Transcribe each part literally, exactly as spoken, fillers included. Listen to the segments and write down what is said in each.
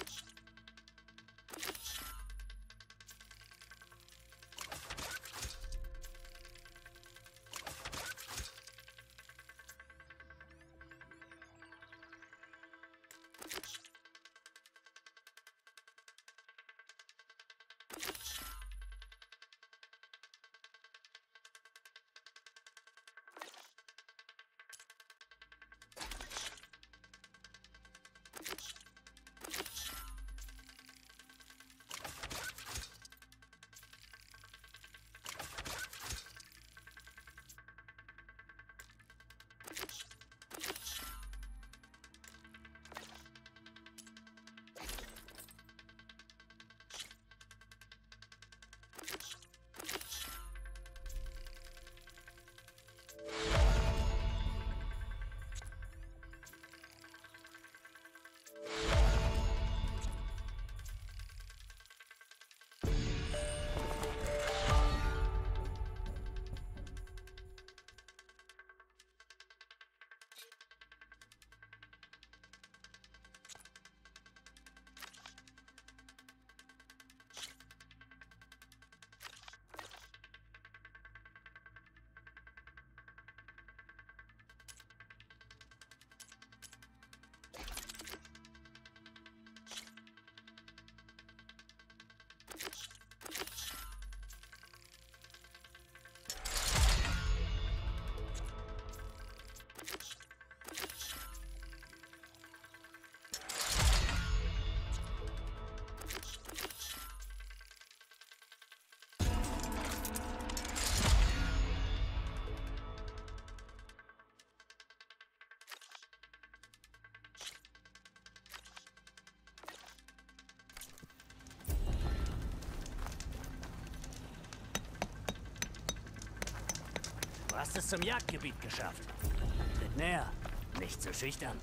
Du hast es zum Jagdgebiet geschafft. Tritt näher. Nicht zu schüchtern.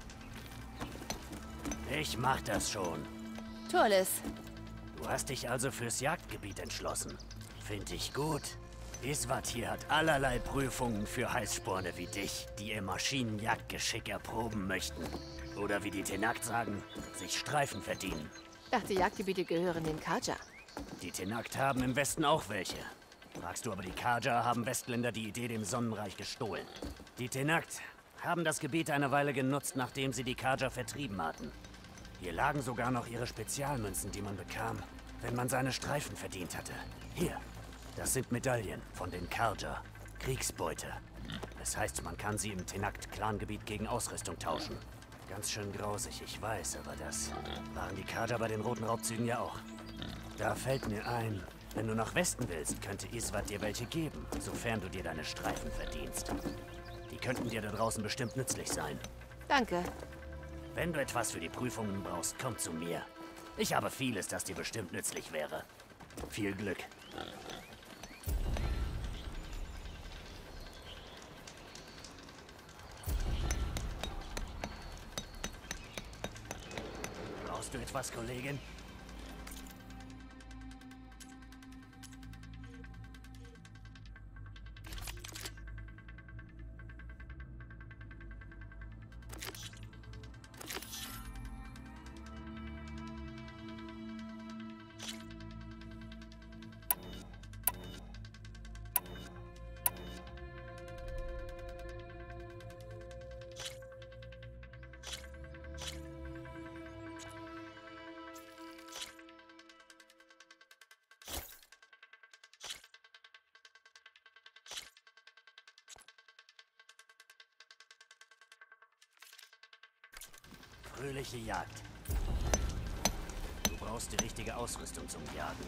Ich mach das schon. Turles. Du hast dich also fürs Jagdgebiet entschlossen. Find ich gut. Isvat hier hat allerlei Prüfungen für Heißsporne wie dich, die ihr Maschinenjagdgeschick erproben möchten. Oder wie die Tenakt sagen, sich Streifen verdienen. Dachte, Jagdgebiete gehören den Kaja. Die Tenakt haben im Westen auch welche. Fragst du aber die Kaja, haben Westländer die Idee dem Sonnenreich gestohlen. Die Tenakt haben das Gebiet eine Weile genutzt, nachdem sie die Kaja vertrieben hatten. Hier lagen sogar noch ihre Spezialmünzen, die man bekam, wenn man seine Streifen verdient hatte. Hier, das sind Medaillen von den Kaja. Kriegsbeute. Das heißt, man kann sie im Tenakt-Clangebiet gegen Ausrüstung tauschen. Ganz schön grausig, ich weiß, aber das waren die Kaja bei den roten Raubzügen ja auch. Da fällt mir ein, wenn du nach Westen willst, könnte Isvat dir welche geben, sofern du dir deine Streifen verdienst. Die könnten dir da draußen bestimmt nützlich sein. Danke. Wenn du etwas für die Prüfungen brauchst, komm zu mir. Ich habe vieles, das dir bestimmt nützlich wäre. Viel Glück. Brauchst du etwas, Kollegin? Fröhliche Jagd. Du brauchst die richtige Ausrüstung zum Jagen.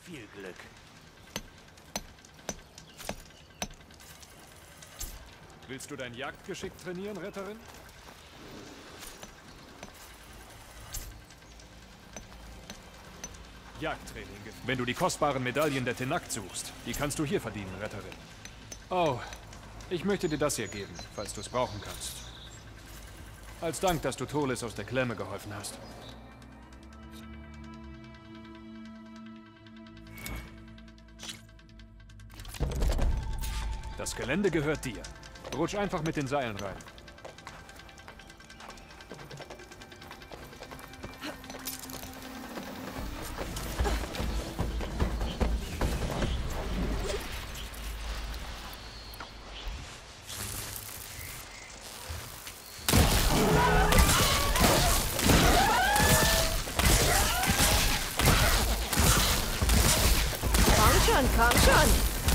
Viel Glück. Willst du dein Jagdgeschick trainieren, Retterin? Jagdtraining. Wenn du die kostbaren Medaillen der Tenakt suchst, die kannst du hier verdienen, Retterin. Oh, ich möchte dir das hier geben, falls du es brauchen kannst. Als Dank, dass du Tolis aus der Klemme geholfen hast. Das Gelände gehört dir. Rutsch einfach mit den Seilen rein. Komm schon, komm schon.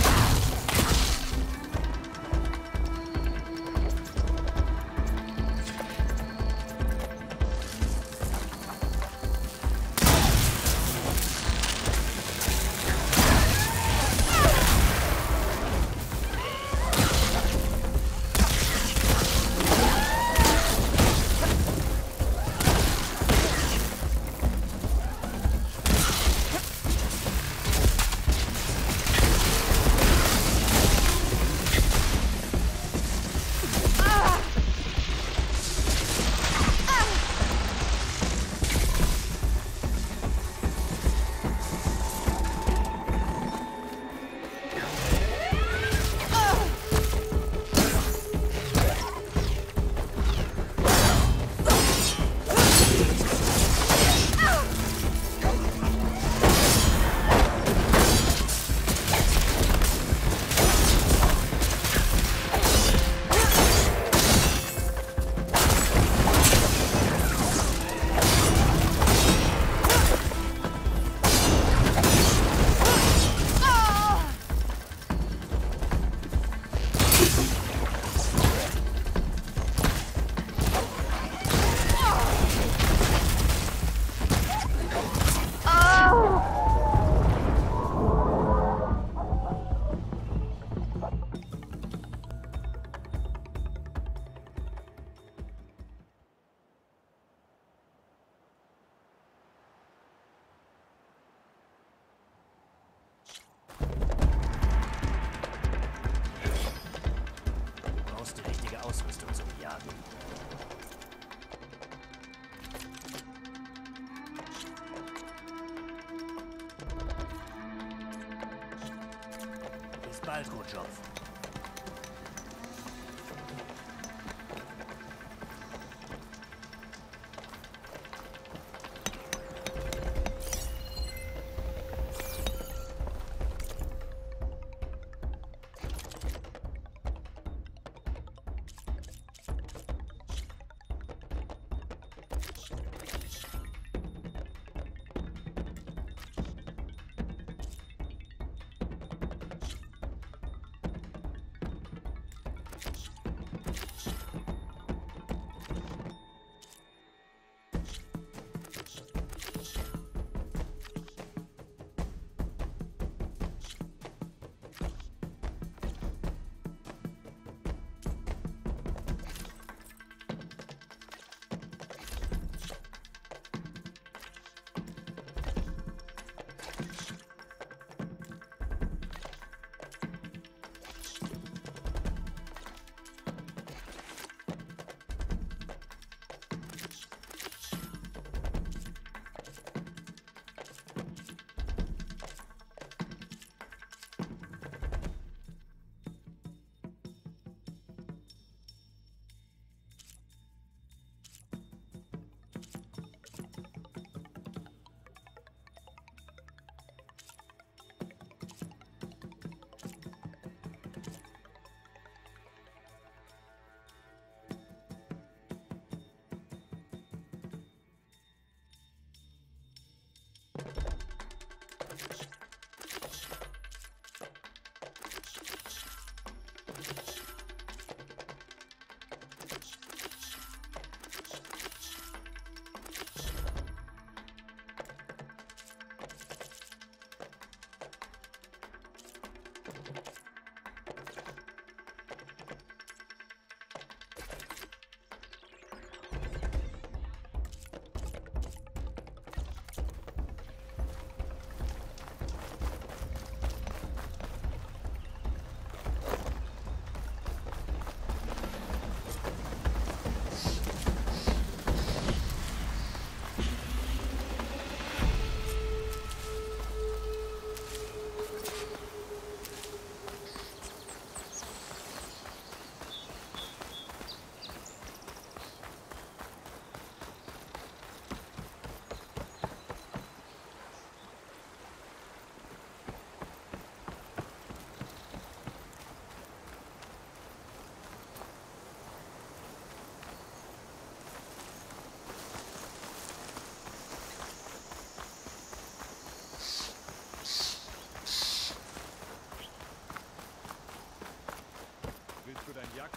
Ausrüstung zum Jagen. Bis bald, Rutschopf.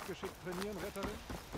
Jagdgeschick trainieren, Retterin?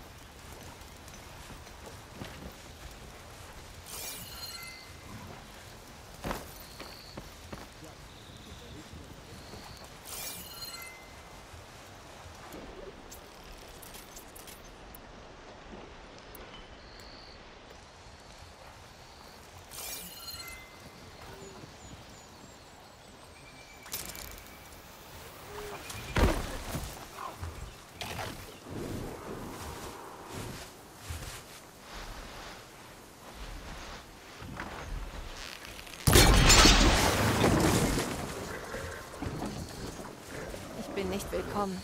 Ich bin nicht willkommen.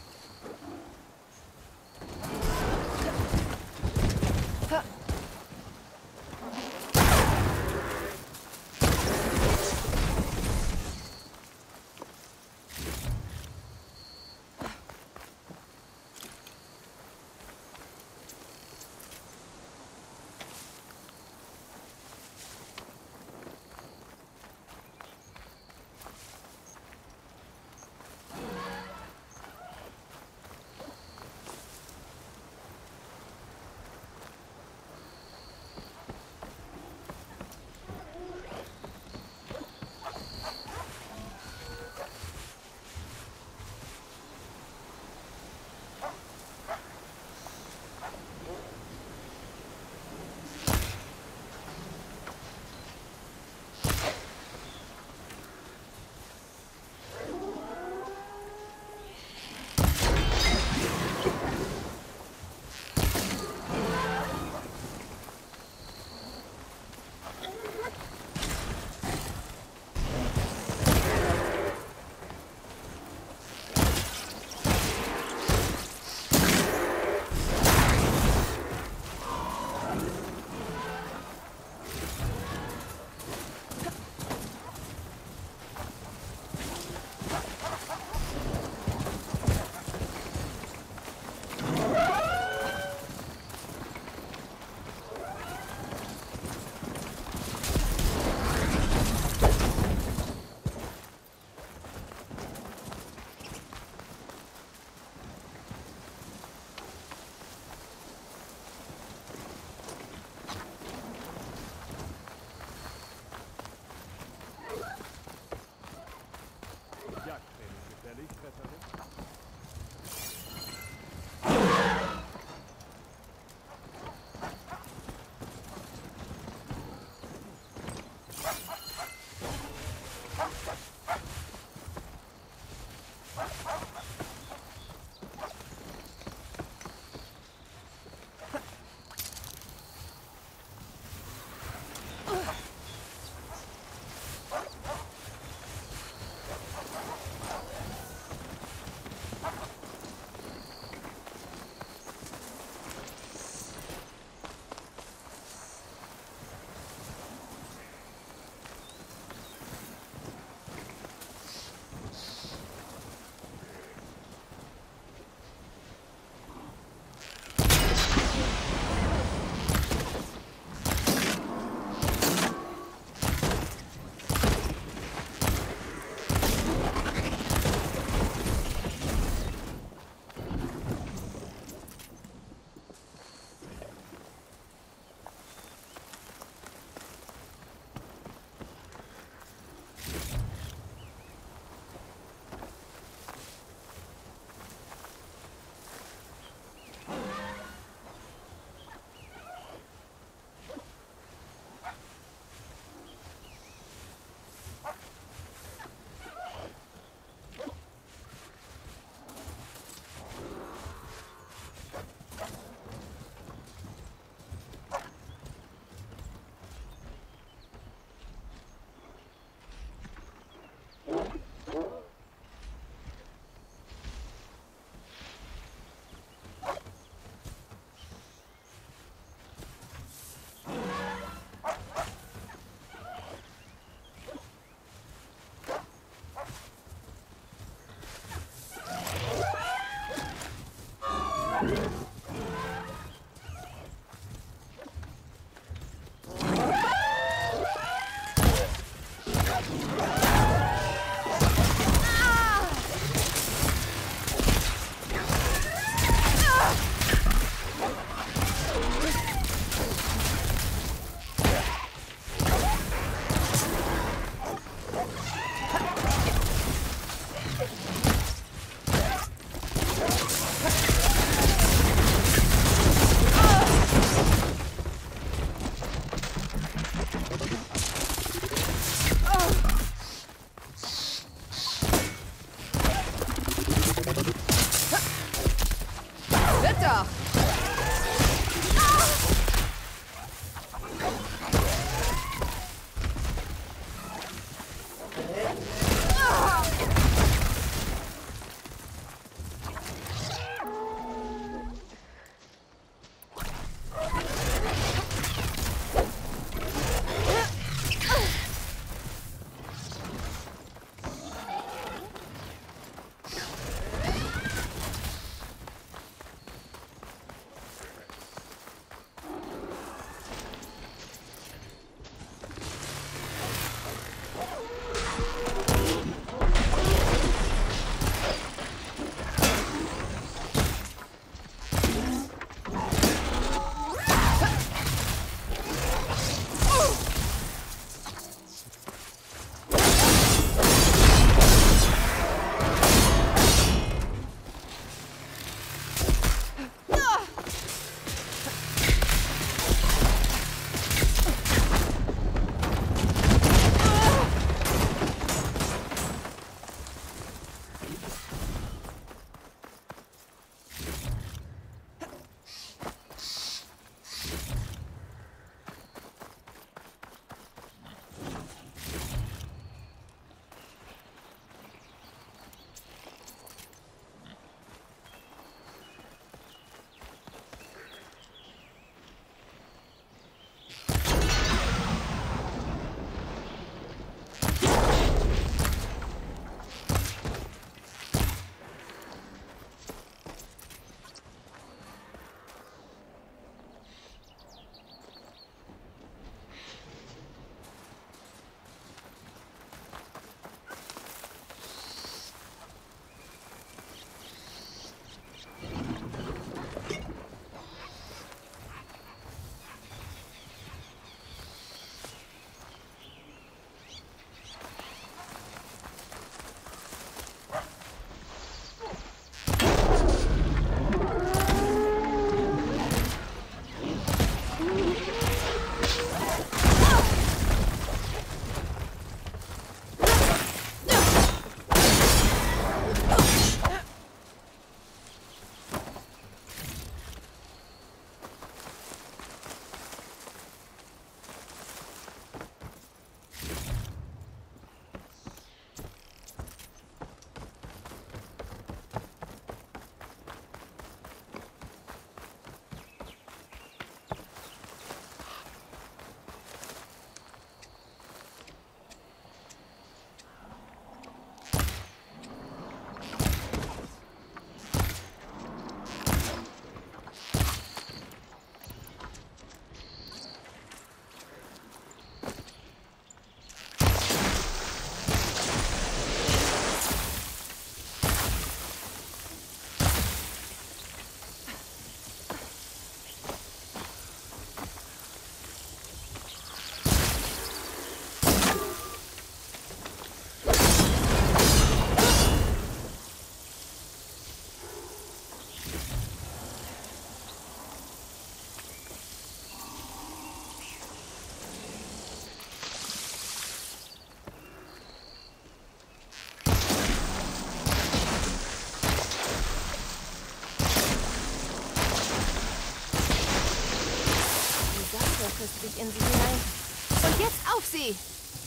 gleich in sie hinein. Und jetzt auf sie!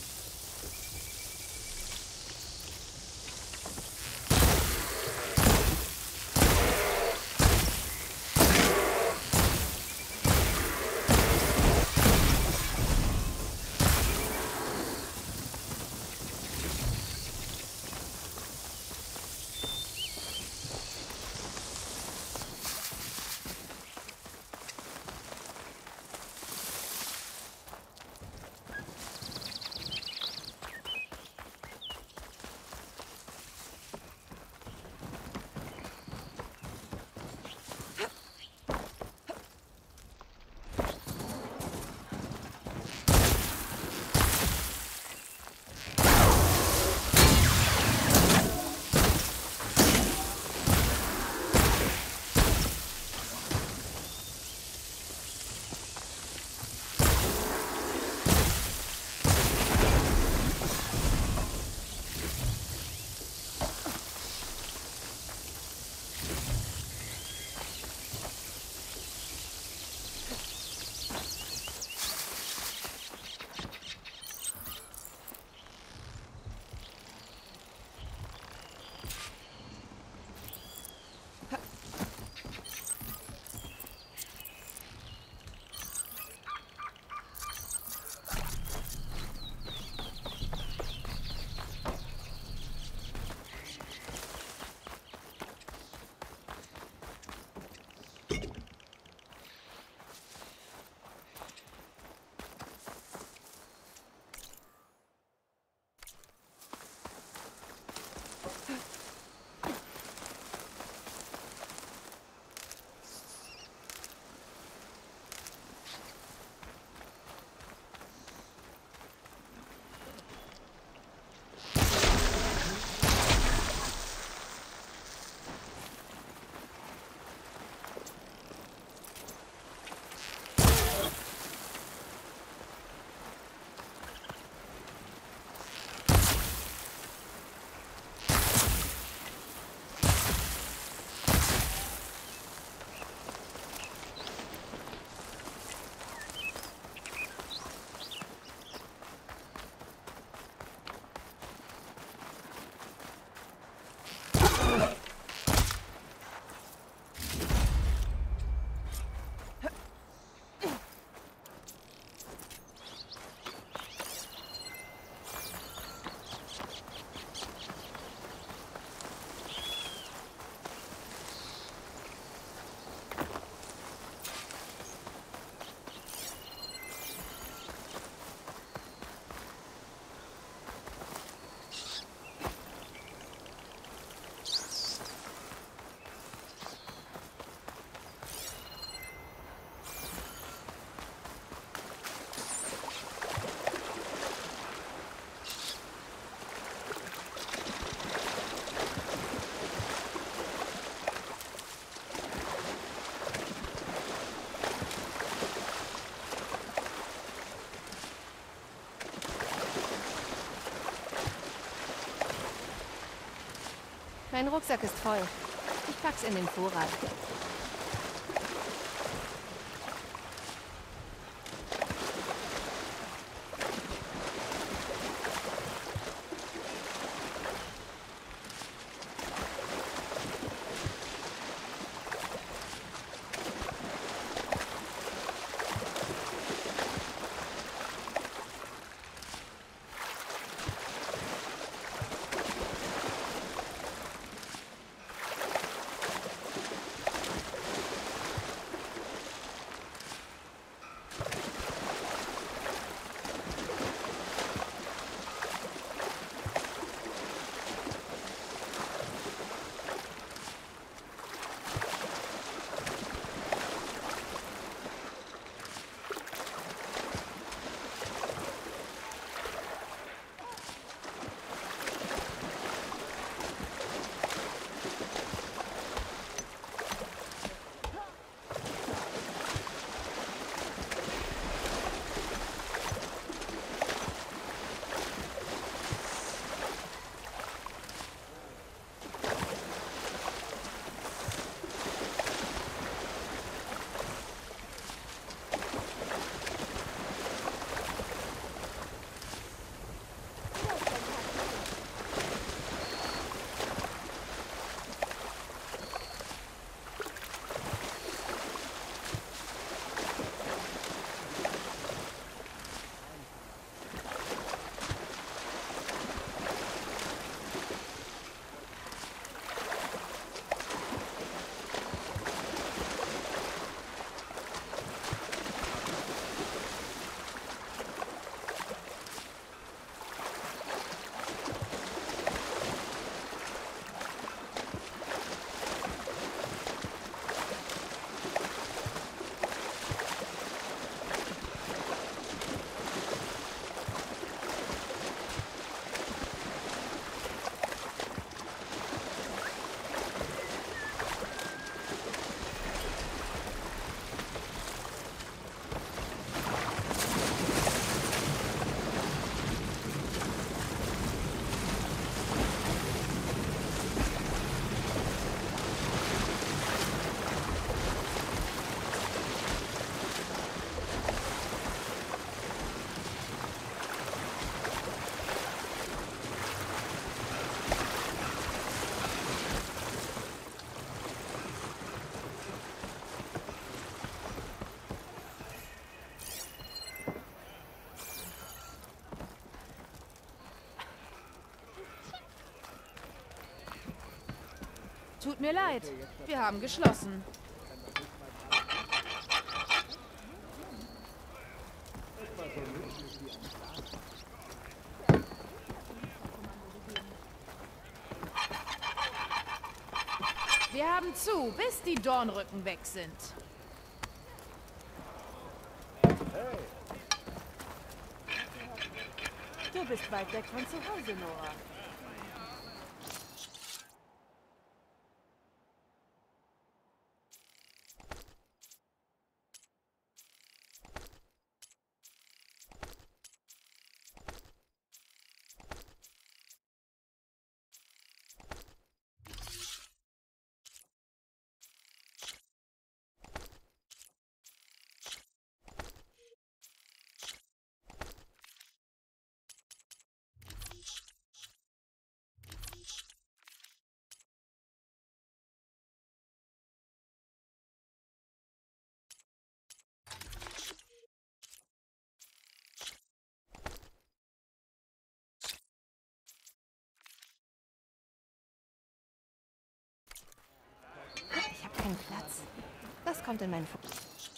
Mein Rucksack ist voll. Ich pack's in den Vorrat. Tut mir leid. Wir haben geschlossen. Wir haben zu, bis die Dornrücken weg sind. Du bist weit weg von zu Hause, Nora. Ich habe keinen Platz. Das kommt in meinen Fokus.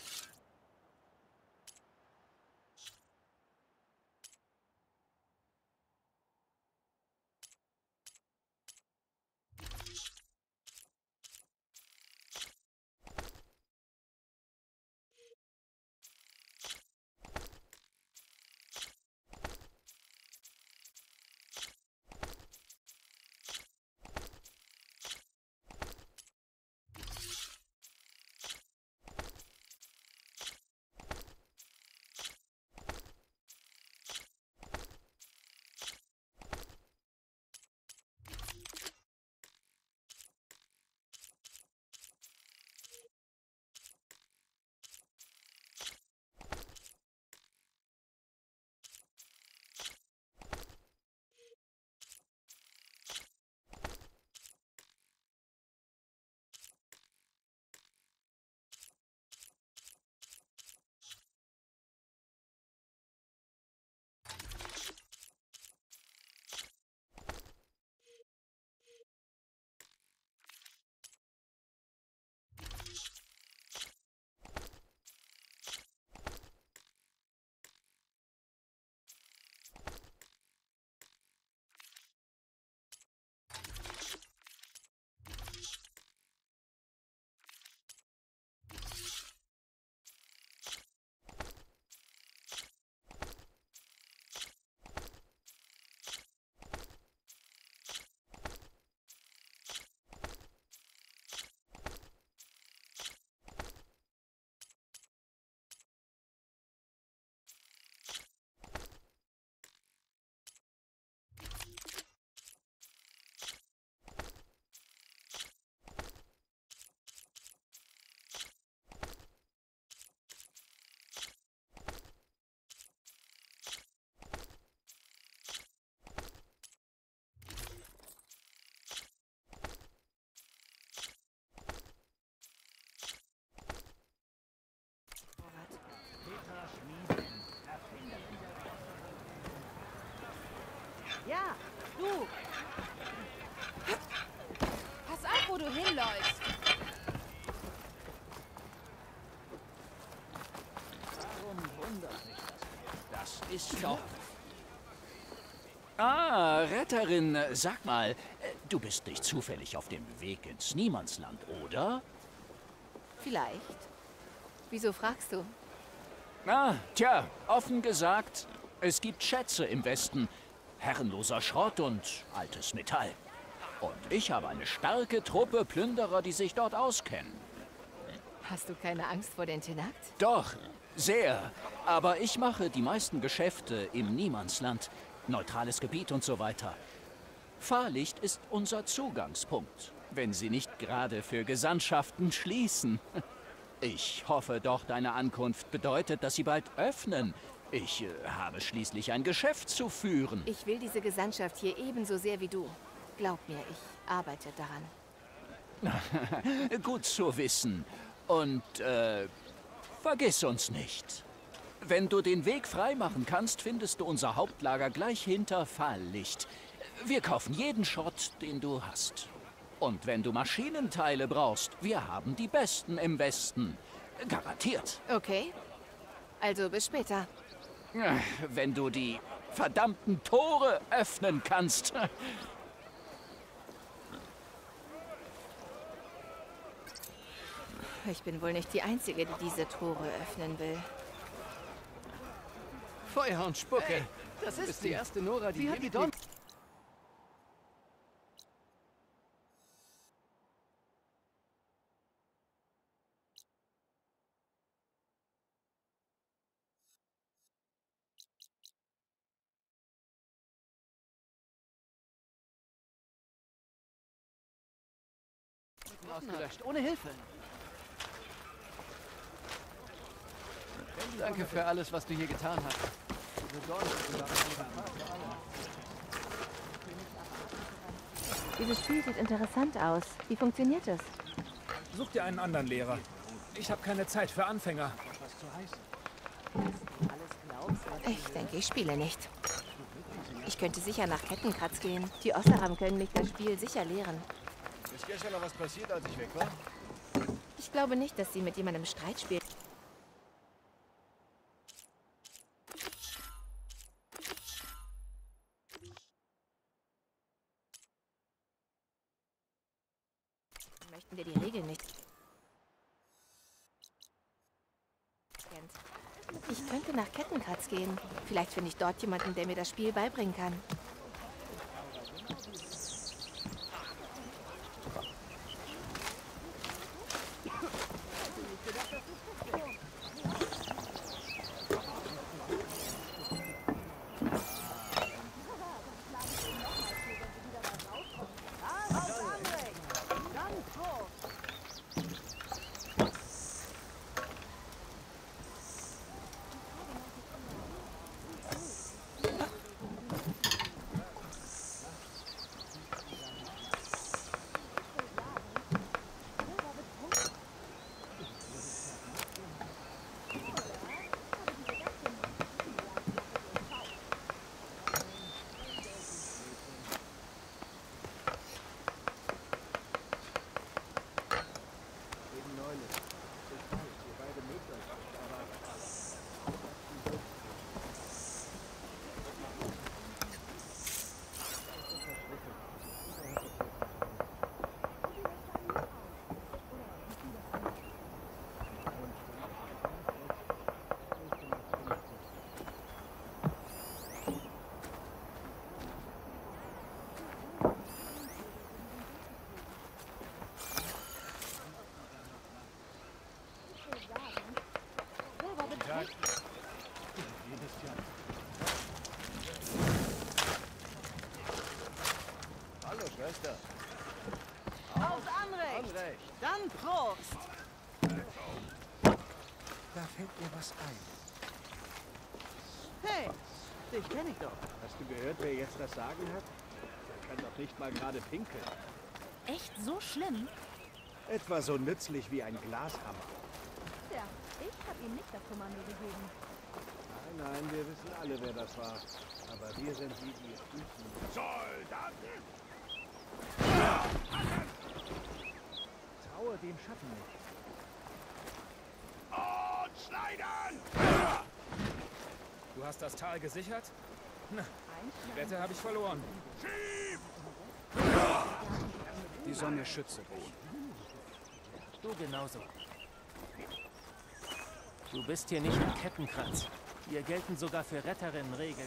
Ja, du. Pass auf, wo du hinläufst. Warum wundert mich das? Das ist doch... Ah, Retterin, sag mal, du bist nicht zufällig auf dem Weg ins Niemandsland, oder? Vielleicht. Wieso fragst du? Ah, tja, offen gesagt, es gibt Schätze im Westen. Herrenloser Schrott und altes Metall. Und ich habe eine starke Truppe Plünderer, die sich dort auskennen. Hast du keine Angst vor den Tenakt? Doch, sehr. Aber ich mache die meisten Geschäfte im Niemandsland. Neutrales Gebiet und so weiter. Fahrlicht ist unser Zugangspunkt, wenn Sie nicht gerade für Gesandtschaften schließen. Ich hoffe doch, deine Ankunft bedeutet, dass Sie bald öffnen. Ich äh, habe schließlich ein Geschäft zu führen. Ich will diese Gesandtschaft hier ebenso sehr wie du. Glaub mir, ich arbeite daran. Gut zu wissen. Und, äh, vergiss uns nicht. Wenn du den Weg freimachen kannst, findest du unser Hauptlager gleich hinter Fahrlicht. Wir kaufen jeden Schrott, den du hast. Und wenn du Maschinenteile brauchst, wir haben die besten im Westen. Garantiert. Okay. Also bis später. Wenn du die verdammten Tore öffnen kannst. Ich bin wohl nicht die Einzige, die diese Tore öffnen will. Feuer und Spucke. Hey, das ist, ist die erste Nora, die Wie hier hat die gedonnert. Ausgelöscht, ohne Hilfe. Danke für alles, was du hier getan hast. Dieses Spiel sieht interessant aus. Wie funktioniert es? Such dir einen anderen Lehrer. Ich habe keine Zeit für Anfänger. Ich denke, ich spiele nicht. Ich könnte sicher nach Kettenkratz gehen. Die Osseram können mich das Spiel sicher lehren. Ist gestern noch was passiert, als ich weg war? Ich glaube nicht, dass sie mit jemandem Streit spielt. Möchten wir die Regeln nicht? Ich könnte nach Kettenkratz gehen. Vielleicht finde ich dort jemanden, der mir das Spiel beibringen kann. Hallo, Schwester. Auf Anrecht. Anrecht. Dann Prost. Da fällt mir was ein. Hey, dich kenne ich doch. Hast du gehört, wer jetzt das Sagen hat? Der kann doch nicht mal gerade pinkeln. Echt so schlimm? Etwa so nützlich wie ein Glashammer. Ja, ich habe ihm nicht das Kommando gegeben. Nein, nein, wir wissen alle, wer das war. Aber wir sind die, die es üben. Soldaten! Traue dem Schatten nicht. Und schneiden! Du hast das Tal gesichert? Na, die Wette habe ich verloren. Die Sonne schütze dich. Du genauso. Du bist hier nicht in Kettenkratz. Hier gelten sogar für Retterinnen Regeln.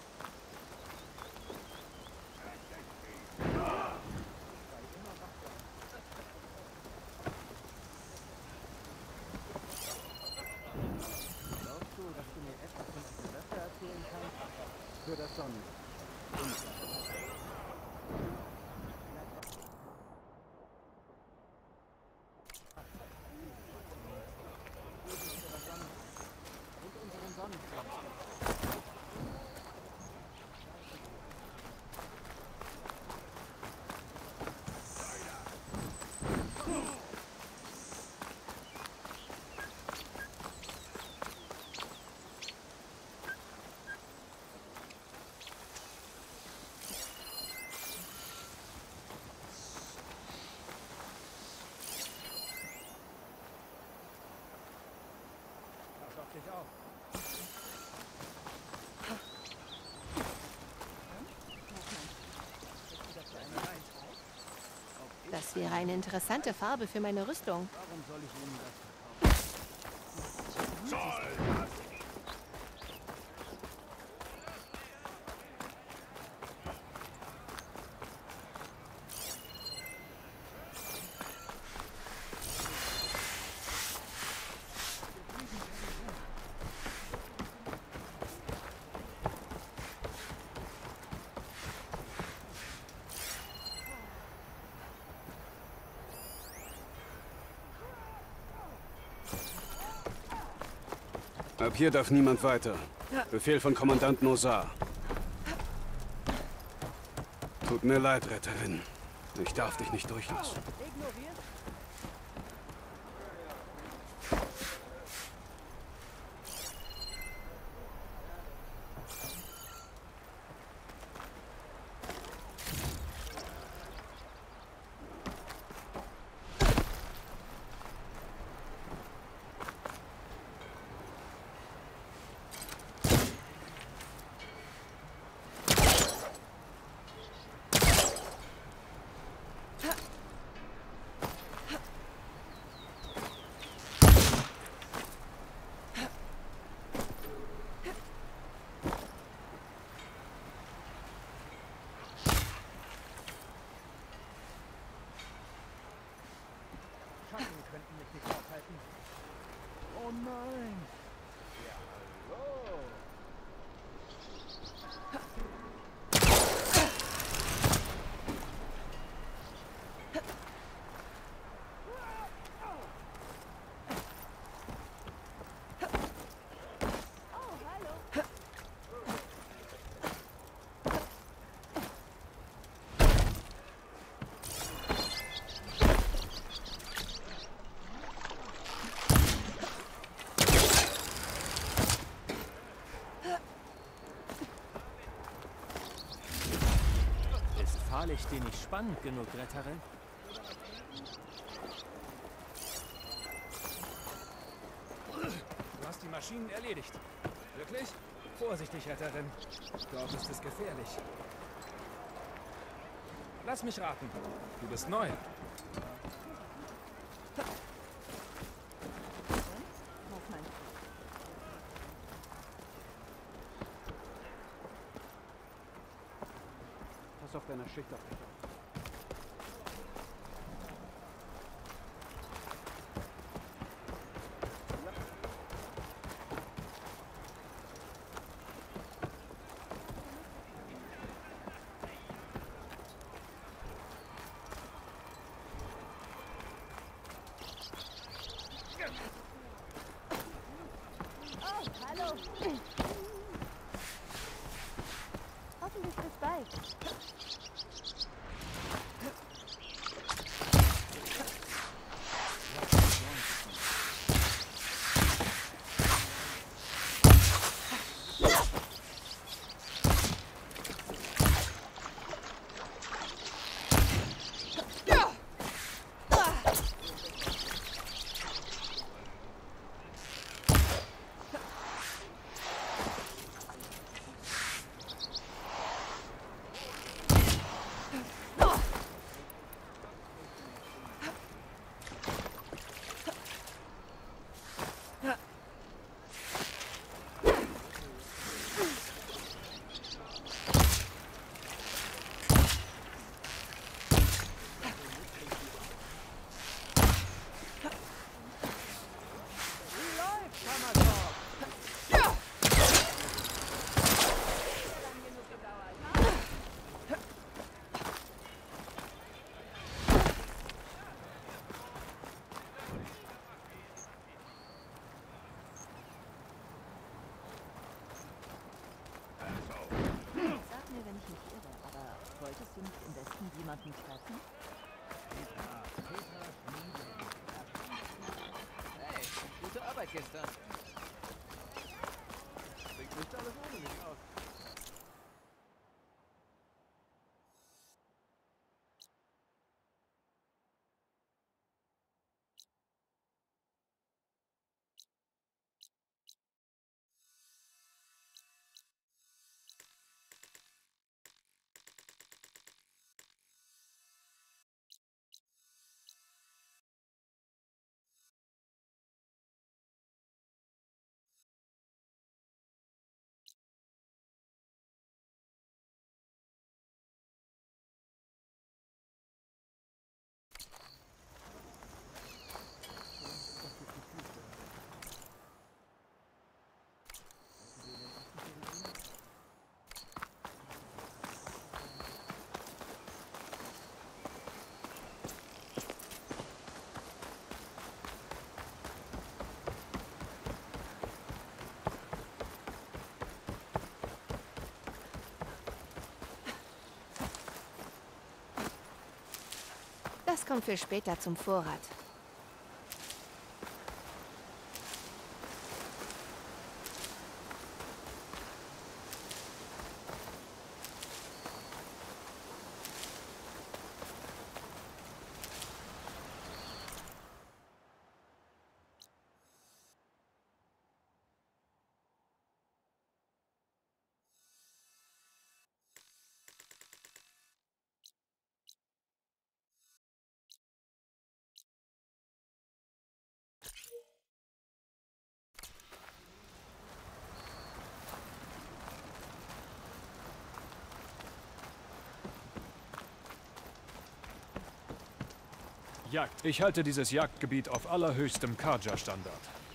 Glaubst du, dass du mir etwas von Silvester erzählen kannst? Für das Sonnen. Das wäre eine interessante Farbe für meine Rüstung. Warum soll ich Ihnen das verkaufen? Ab hier darf niemand weiter. Befehl von Kommandant Nosar. Tut mir leid, Retterin. Ich darf dich nicht durchlassen. Ignoriert. Schatten könnten mich nicht aufhalten. Oh nein! Ja, hallo! Ist Fahrlicht dir nicht spannend genug, Retterin? Du hast die Maschinen erledigt. Wirklich? Vorsichtig, Retterin. Dort ist es gefährlich. Lass mich raten. Du bist neu. Was meinst du? Pass auf deiner Schicht auf dich auf. Oh, hallo. Hoffentlich bis bald. Sag mir, wenn ich mich irre, aber wolltest du nicht im Westen jemanden treffen? Hey, gute Arbeit gestern. Klingt nicht alles ohne mich aus. Das kommt für später zum Vorrat. Jagd. Ich halte dieses Jagdgebiet auf allerhöchstem Carja-Standard.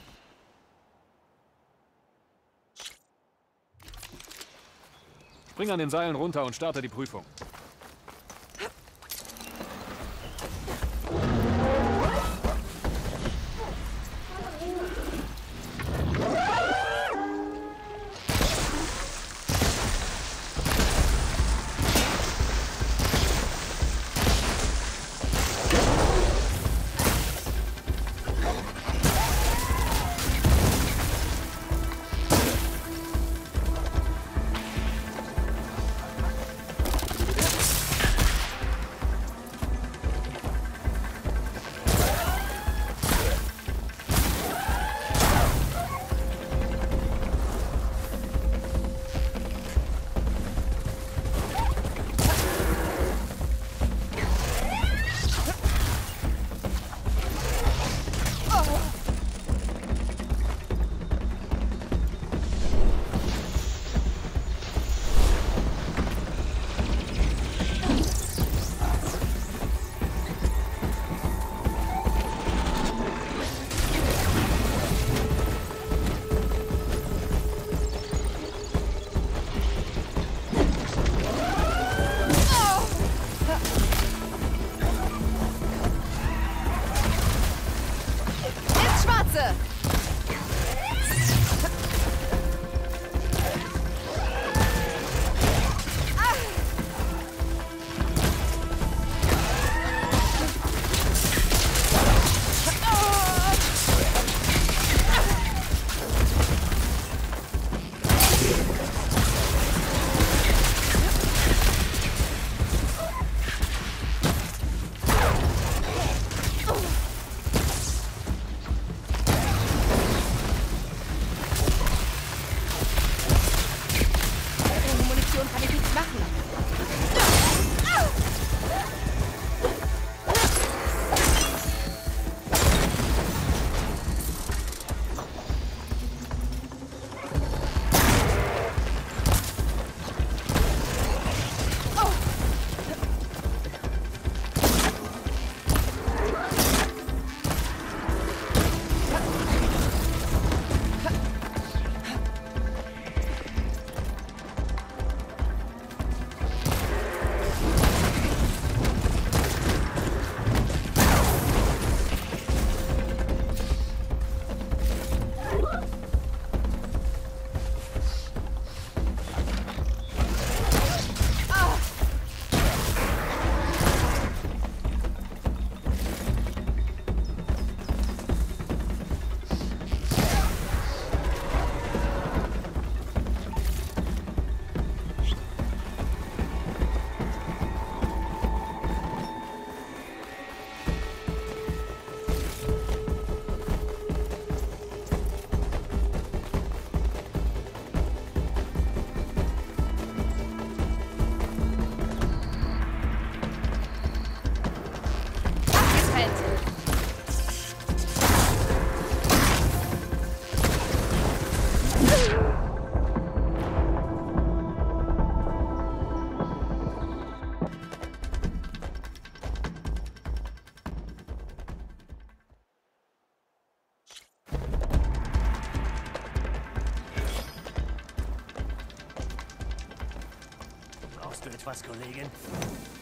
Spring an den Seilen runter und starte die Prüfung. Brauchst du etwas, Kollegin?